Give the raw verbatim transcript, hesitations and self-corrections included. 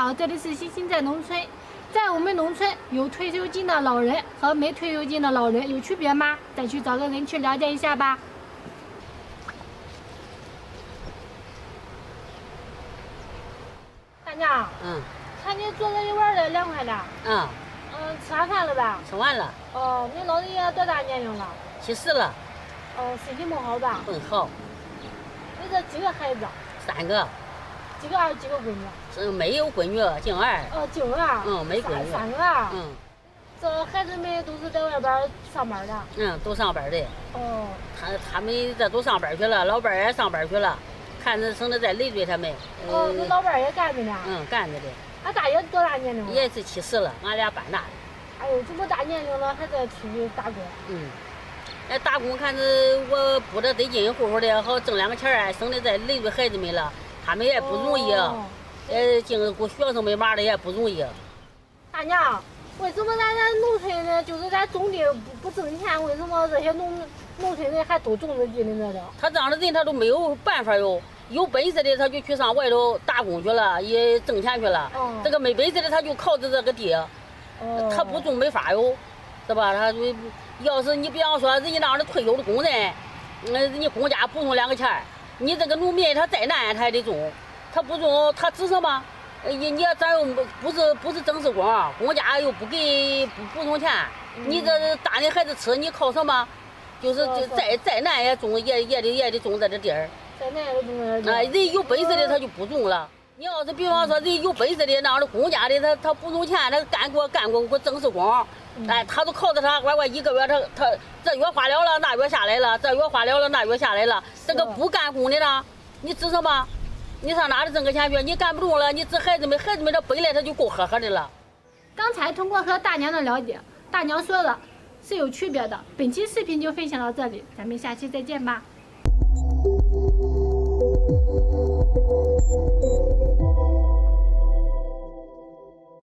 好，这里是星星在农村。在我们农村，有退休金的老人和没退休金的老人有区别吗？再去找个人去了解一下吧。大娘， 嗯， 看你坐这里玩的凉快的。 嗯。 嗯，吃完饭了吧？ 吃完了。 哦，你老人家多大年龄了？ 七十了。 哦，身体不好吧？ 很好。 你这几个孩子？ 三个。 几个儿几个闺女？ 是没有闺女，净儿。 哦，净儿。 嗯，没闺女。 三个啊。 嗯。 这孩子们都是在外边上班的。 嗯，都上班的。 哦。 他他们这都上班去了，老伴儿也上班去了，看着省得再累赘他们。 哦，你老伴儿也干着呢？ 嗯，干着的。 俺大爷多大年龄了？ 也是七十了，俺俩半大的。 哎呦，这么大年龄了，还在出去打工？ 嗯。哎，打工看着我补的得劲乎乎的，好挣两个钱儿，省得再累赘孩子们了。他们也不容易，哦、也经过学生们玩的也不容易。 大娘，为什么咱咱农村人就是咱种地不不挣钱？为什么这些农农村人还都种着地呢？这他这样的人他都没有办法哟。有本事的他就去上外头打工去了，也挣钱去了。哦、这个没本事的他就靠着这个地，哦、他不种没法哟，是吧？他就要是你比方说人家那样的退休的工人，嗯，人家公家补充两个钱儿。你这个农民他再难他也得种，他不种他指什么？你你咱又不是不是正式工，公家又不给不补充钱，嗯、你这大人孩子吃你靠什么？就是再再难也种也也得也得种在这地儿。 再难也种在这。 啊，人有本事的他就不种了。你要是比方说人有本事的那样的公家的他他不种钱，他干过干过过正式工。哎，他都靠着他，乖乖一个月他他这月花了了，那月下来了，这月花了了，那月下来了。这个不干工的呢，你指什么？你上哪里挣个钱去？你干不动了，你指孩子们，孩子们这本来他就够呵呵的了。 刚才通过和大娘的了解，大娘说了是有区别的。本期视频就分享到这里，咱们下期再见吧。